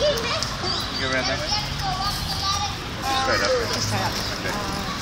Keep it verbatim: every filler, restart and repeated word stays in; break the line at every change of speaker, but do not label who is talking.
You go around that way? Just straight up.
Just straight up.
Okay.
Uh,